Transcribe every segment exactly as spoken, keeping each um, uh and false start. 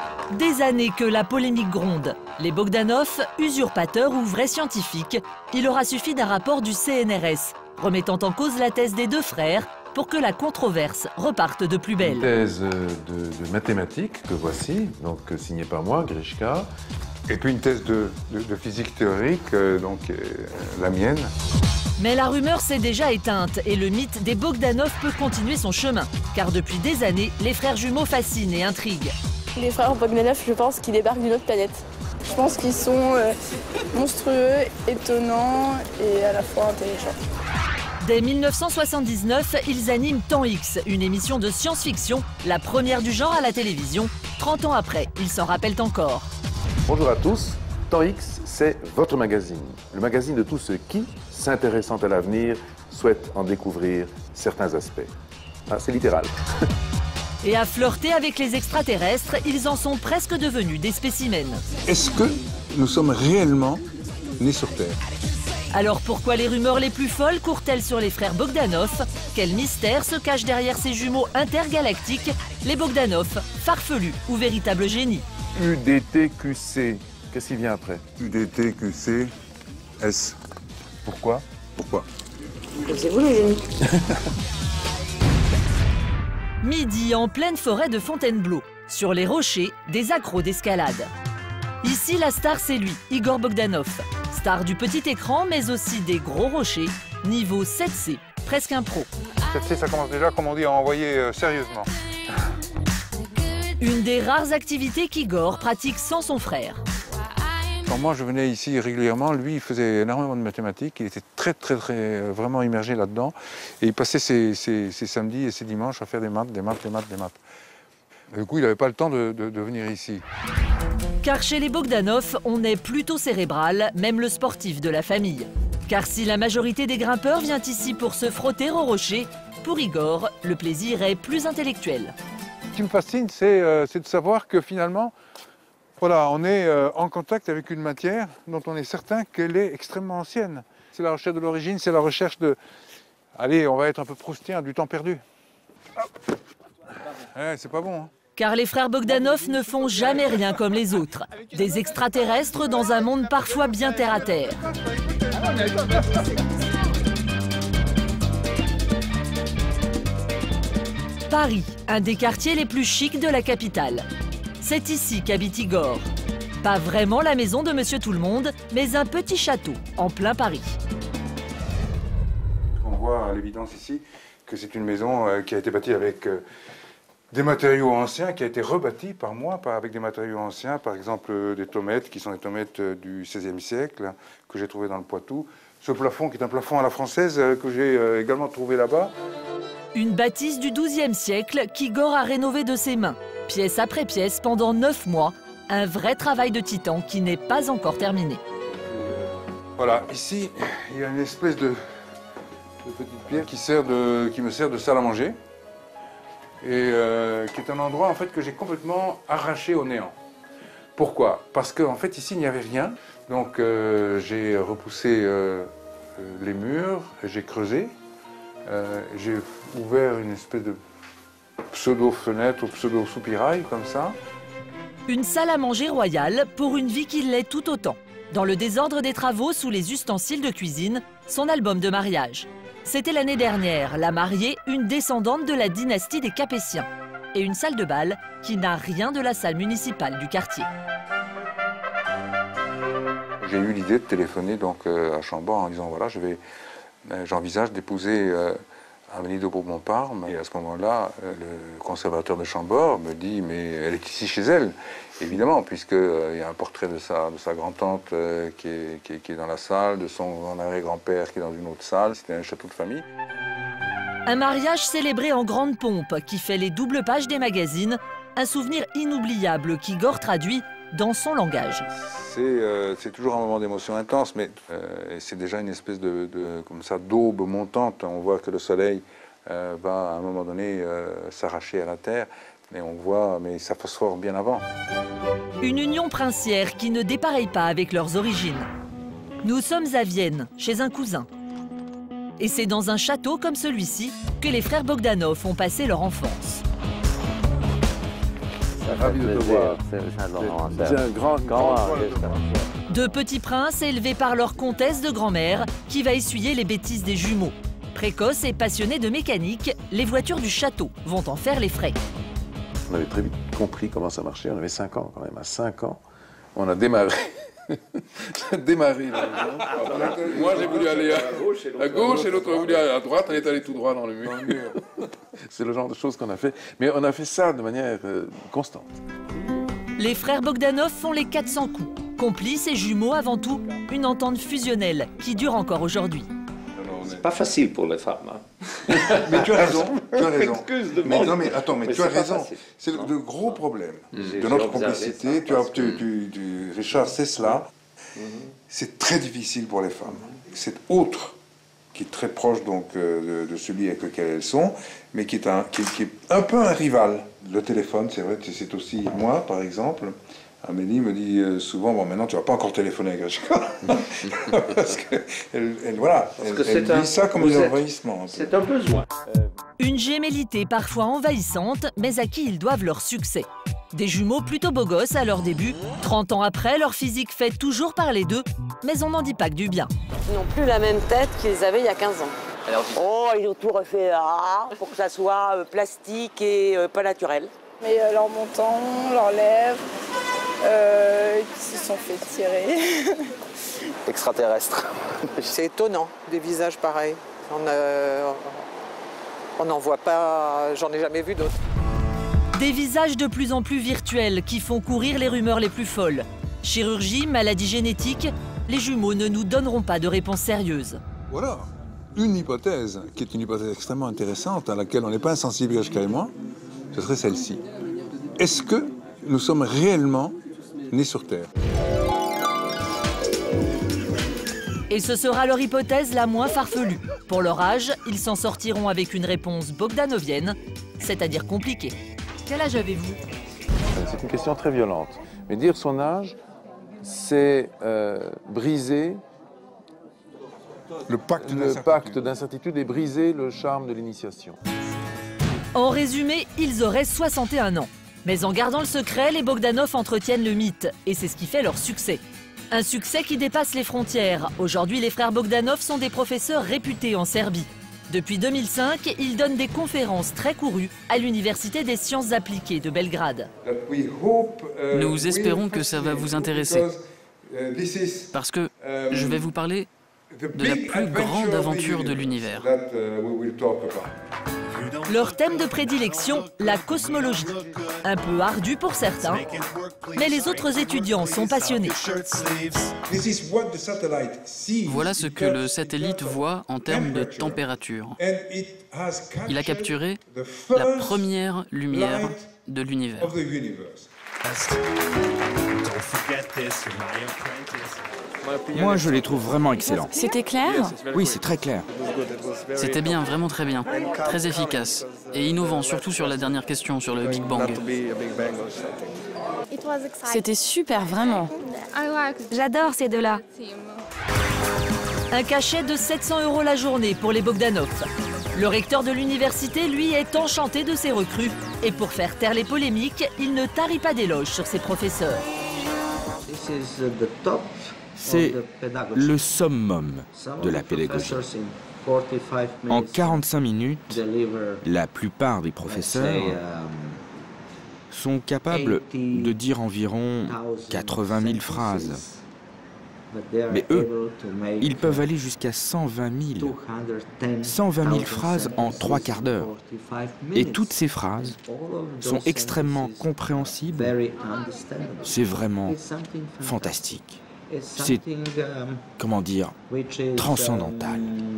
Des années que la polémique gronde. Les Bogdanov, usurpateurs ou vrais scientifiques, il aura suffi d'un rapport du C N R S, remettant en cause la thèse des deux frères, pour que la controverse reparte de plus belle. Une thèse de, de mathématiques que voici, donc signée par moi, Grishka. Et puis une thèse de, de, de physique théorique, euh, donc euh, la mienne. Mais la rumeur s'est déjà éteinte et le mythe des Bogdanov peut continuer son chemin. Car depuis des années, les frères jumeaux fascinent et intriguent. Les frères Bogdanov, je pense qu'ils débarquent d'une autre planète. Je pense qu'ils sont euh, monstrueux, étonnants et à la fois intelligents. Dès mille neuf cent soixante-dix-neuf, ils animent Temps X, une émission de science-fiction, la première du genre à la télévision. trente ans après, ils s'en rappellent encore. Bonjour à tous, Temps X, c'est votre magazine. Le magazine de tous ceux qui, s'intéressant à l'avenir, souhaitent en découvrir certains aspects. Ah, c'est littéral. Et à flirter avec les extraterrestres, ils en sont presque devenus des spécimens. Est-ce que nous sommes réellement nés sur Terre? Alors pourquoi les rumeurs les plus folles courent-elles sur les frères Bogdanov? Quel mystère se cache derrière ces jumeaux intergalactiques, les Bogdanov, farfelus ou véritables génies? U D T Q C, qu'est-ce qui vient après? U D T Q C S. Pourquoi? Pourquoi? C'est vous les génies. Midi en pleine forêt de Fontainebleau. Sur les rochers, des accros d'escalade. Ici, la star, c'est lui, Igor Bogdanov. Star du petit écran, mais aussi des gros rochers. Niveau sept C, presque un pro. sept C, ça commence déjà, comme on dit, à envoyer euh, sérieusement. Une des rares activités qu'Igor pratique sans son frère. Quand moi je venais ici régulièrement, lui il faisait énormément de mathématiques, il était très très très euh, vraiment immergé là-dedans. Et il passait ses, ses, ses samedis et ses dimanches à faire des maths, des maths, des maths, des maths. Et du coup il n'avait pas le temps de, de, de venir ici. Car chez les Bogdanov, on est plutôt cérébral, même le sportif de la famille. Car si la majorité des grimpeurs vient ici pour se frotter au rocher, pour Igor, le plaisir est plus intellectuel. Ce qui me fascine, c'est euh, de savoir que finalement, voilà, on est euh, en contact avec une matière dont on est certain qu'elle est extrêmement ancienne. C'est la recherche de l'origine, c'est la recherche de... Allez, on va être un peu proustien, du temps perdu. Eh, c'est pas bon, hein. Car les frères Bogdanov ne font jamais rien comme les autres. Des extraterrestres dans un monde parfois bien terre-à-terre. Paris, un des quartiers les plus chics de la capitale. C'est ici qu'habite Igor. Pas vraiment la maison de Monsieur Tout-le-Monde, mais un petit château en plein Paris. On voit à l'évidence ici que c'est une maison euh, qui a été bâtie avec euh, des matériaux anciens, qui a été rebâtie par moi, par, avec des matériaux anciens, par exemple euh, des tomettes, qui sont des tomettes euh, du seizième siècle, que j'ai trouvé dans le Poitou. Ce plafond, qui est un plafond à la française, euh, que j'ai euh, également trouvé là-bas. Une bâtisse du douzième siècle qu'Igor a rénovée de ses mains, pièce après pièce pendant neuf mois. Un vrai travail de titan qui n'est pas encore terminé. Voilà, ici, il y a une espèce de, de petite pierre qui, sert de, qui me sert de salle à manger. Et euh, qui est un endroit en fait, que j'ai complètement arraché au néant. Pourquoi? Parce qu'en fait, ici, il n'y avait rien. Donc, euh, j'ai repoussé euh, les murs, j'ai creusé. Euh, j'ai ouvert une espèce de pseudo-fenêtre ou pseudo-soupirail, comme ça. Une salle à manger royale pour une vie qui l'est tout autant. Dans le désordre des travaux sous les ustensiles de cuisine, son album de mariage. C'était l'année dernière, la mariée, une descendante de la dynastie des Capétiens. Et une salle de bal qui n'a rien de la salle municipale du quartier. J'ai eu l'idée de téléphoner donc, euh, à Chambord en disant voilà, je vais... J'envisage d'épouser euh, Amélie de Bourbon-Parme. Et à ce moment-là, euh, le conservateur de Chambord me dit mais elle est ici chez elle, évidemment, puisqu'il euh, y a un portrait de sa, de sa grand-tante euh, qui, est, qui, est, qui est dans la salle, de son arrière-grand-père qui est dans une autre salle. C'était un château de famille. Un mariage célébré en grande pompe qui fait les doubles pages des magazines. Un souvenir inoubliable qu'Igor traduit dans son langage. C'est euh, toujours un moment d'émotion intense, mais euh, c'est déjà une espèce de, de comme ça d'aube montante. On voit que le soleil euh, va à un moment donné euh, s'arracher à la terre, mais on voit, mais ça phosphore bien avant. Une union princière qui ne dépareille pas avec leurs origines. Nous sommes à Vienne, chez un cousin. Et c'est dans un château comme celui-ci que les frères Bogdanov ont passé leur enfance. Ça Ravi de te voir. C'est un grand, grand... Deux petits princes élevés par leur comtesse de grand-mère qui va essuyer les bêtises des jumeaux. Précoces et passionnés de mécanique, les voitures du château vont en faire les frais. On avait très vite compris comment ça marchait. On avait cinq ans quand même. À cinq ans, on a démarré. démarré. Là, moi, j'ai voulu aller à, à gauche et l'autre a voulu aller à droite. On est allé tout droit dans le mur. C'est le genre de choses qu'on a fait. Mais on a fait ça de manière euh, constante. Les frères Bogdanov font les quatre cents coups. Complices et jumeaux avant tout, une entente fusionnelle qui dure encore aujourd'hui. C'est pas facile pour les femmes. Hein. Mais tu as raison, tu as raison. Excuse de mais moi. non, mais attends, mais, Mais tu as c'est pas raison. facile. C'est le, le gros problème J'ai- de notre j'ai observé complicité. ça Tu as, parce tu, que- tu, tu- Richard, c'est cela. C'est très difficile pour les femmes. Cet autre qui est très proche donc euh, de, de celui avec lequel elles sont, mais qui est un, qui, qui est un peu un rival. Le téléphone, c'est vrai, c'est aussi moi, par exemple. Amélie me dit euh, souvent, bon, maintenant tu vas pas encore téléphoner avec Richard. Parce qu'elle, elle, voilà, Parce elle, que elle c'est un- vit ça comme vous un êtes- envahissement. un peu. C'est un besoin. Une gémellité parfois envahissante, mais à qui ils doivent leur succès. Des jumeaux plutôt beaux gosses à leur début. trente ans après, leur physique fait toujours parler d'eux, mais on n'en dit pas que du bien. Ils n'ont plus la même tête qu'ils avaient il y a quinze ans. Oh, ils ont tout refait là, pour que ça soit euh, plastique et euh, pas naturel. Mais euh, leur menton, leurs lèvres, euh, qui se sont fait tirer. Extraterrestre. C'est étonnant, des visages pareils. On euh, on n'en voit pas, j'en ai jamais vu d'autres. Des visages de plus en plus virtuels qui font courir les rumeurs les plus folles. Chirurgie, maladie génétique, les jumeaux ne nous donneront pas de réponse sérieuse. Voilà, une hypothèse, qui est une hypothèse extrêmement intéressante, à laquelle on n'est pas insensible, Yashka et moi, ce serait celle-ci. Est-ce que nous sommes réellement nés sur Terre? Et ce sera leur hypothèse la moins farfelue. Pour leur âge, ils s'en sortiront avec une réponse bogdanovienne, c'est-à-dire compliquée. Quel âge avez-vous? C'est une question très violente. Mais dire son âge, c'est euh, briser Le pacte le d'incertitude. pacte d'incertitude et briser le charme de l'initiation. En résumé, ils auraient soixante et un ans. Mais en gardant le secret, les Bogdanov entretiennent le mythe, et c'est ce qui fait leur succès. Un succès qui dépasse les frontières. Aujourd'hui, les frères Bogdanov sont des professeurs réputés en Serbie. Depuis deux mille cinq, ils donnent des conférences très courues à l'Université des sciences appliquées de Belgrade. Nous espérons que ça va vous intéresser. Parce que je vais vous parler de la plus grande aventure de l'univers. Leur thème de prédilection, la cosmologie. Un peu ardu pour certains, mais les autres étudiants sont passionnés. Voilà ce que le satellite voit en termes de température. Il a capturé la première lumière de l'univers. Moi, je les trouve vraiment excellents. C'était clair? Oui, c'est très clair. C'était bien, vraiment très bien. Très efficace. Et innovant, surtout sur la dernière question, sur le Big Bang. C'était super, vraiment. J'adore ces deux-là. Un cachet de sept cents euros la journée pour les Bogdanov. Le recteur de l'université, lui, est enchanté de ses recrues. Et pour faire taire les polémiques, il ne tarit pas d'éloges sur ses professeurs. C'est le summum de la pédagogie. En quarante-cinq minutes, la plupart des professeurs sont capables de dire environ quatre-vingt mille phrases. Mais eux, ils peuvent aller jusqu'à cent vingt mille. cent vingt mille phrases en trois quarts d'heure. Et toutes ces phrases sont extrêmement compréhensibles. C'est vraiment fantastique. C'est, comment dire, transcendantal.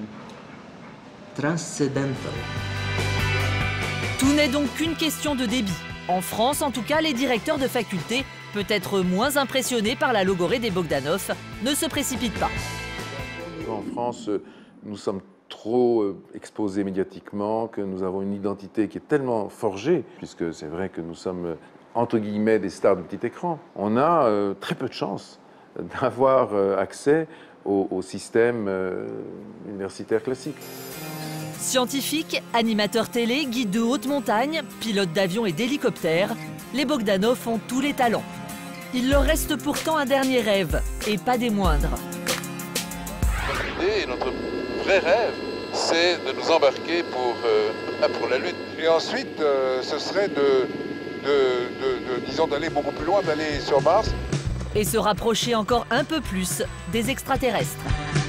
Tout n'est donc qu'une question de débit. En France, en tout cas, les directeurs de faculté, peut-être moins impressionnés par la logorée des Bogdanov, ne se précipitent pas. En France, nous sommes trop exposés médiatiquement, que nous avons une identité qui est tellement forgée, puisque c'est vrai que nous sommes, entre guillemets, des stars du petit écran. On a euh, très peu de chance d'avoir euh, accès au, au système euh, universitaire classique. Scientifiques, animateurs télé, guides de haute montagne, pilotes d'avions et d'hélicoptères, Les Bogdanov ont tous les talents. Il leur reste pourtant un dernier rêve, et pas des moindres. Notre idée, notre vrai rêve, c'est de nous embarquer pour, euh, pour la Lune. Et ensuite, euh, ce serait de, de, de, de disons, d'aller beaucoup plus loin, d'aller sur Mars. Et se rapprocher encore un peu plus des extraterrestres.